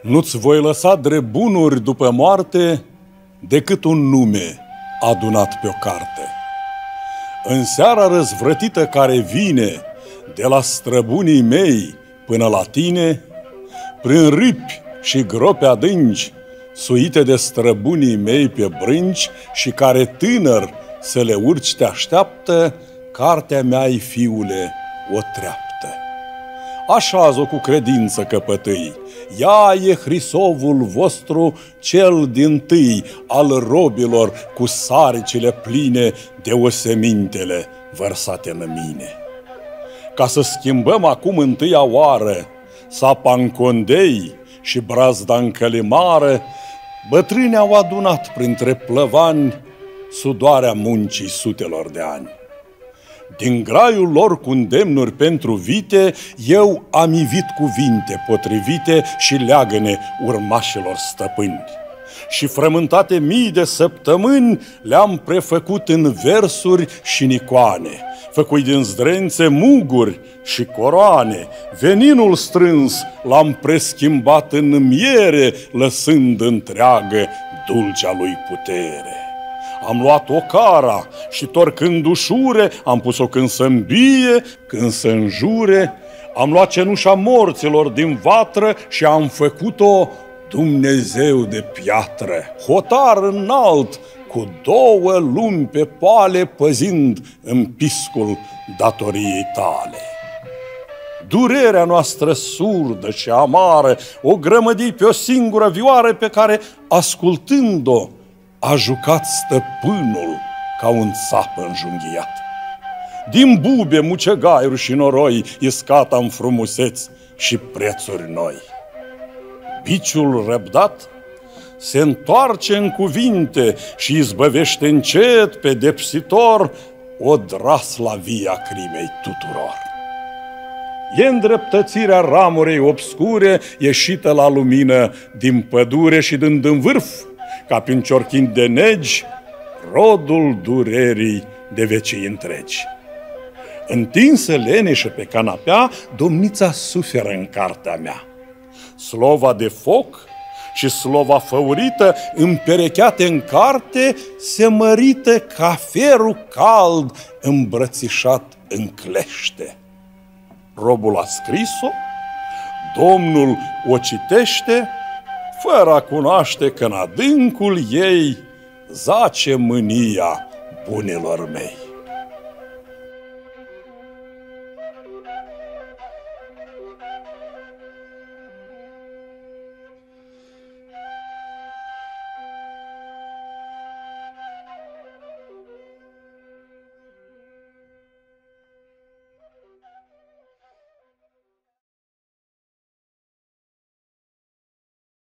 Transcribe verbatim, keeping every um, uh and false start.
Nu-ți voi lăsa drept bunuri după moarte decât un nume adunat pe o carte. În seara răzvrătită care vine de la străbunii mei până la tine, prin râpi și gropi adânci, suite de străbunii mei pe brânci și care tânăr să le urci te așteaptă, cartea mea-i, fiule, o treaptă. Așează-o cu credință, căpătâi, ea e Hrisovul vostru cel dintâi al robilor cu saricile pline de osemintele vărsate în mine. Ca să schimbăm acum întâia oară sapa în condei și brazda în călimară, bătrâni au adunat printre plăvani sudoarea muncii sutelor de ani. Din graiul lor cu îndemnuri pentru vite, eu am ivit cuvinte potrivite și leagăne urmașilor stăpâni. Și frământate mii de săptămâni le-am prefăcut în versuri și în icoane, făcui din zdrențe muguri și coroane, veninul strâns l-am preschimbat în miere, lăsând întreagă dulcea lui putere. Am luat ocara și torcând ușure, am pus-o când să îmbie, când să înjure. Am luat cenușa morților din vatră și am făcut-o Dumnezeu de piatră. Hotar înalt, cu două lumi pe poale, păzind în piscul datoriei tale. Durerea noastră surdă și amară o grămădii pe o singură vioară pe care, ascultând-o, a jucat stăpânul ca un țap înjunghiat. Din bube, mucegaiuri și noroi iscat am frumuseți și prețuri noi. Biciul răbdat se întoarce în cuvinte și izbăvește încet pedepsitor o draslavia crimei tuturor. E îndreptățirea ramurei obscure ieșită la lumină din pădure și dând în vârf, ca prin ciorchini de negi, rodul durerii de vecii întregi. Întinsă leneșă pe canapea, domnița suferă în cartea mea. Slova de foc și slova făurită, împerecheate în carte, se mărită ca ferul cald îmbrățișat în clește. Robul a scris-o, Domnul o citește, fără a cunoaște că în adâncul ei zace mânia bunilor mei.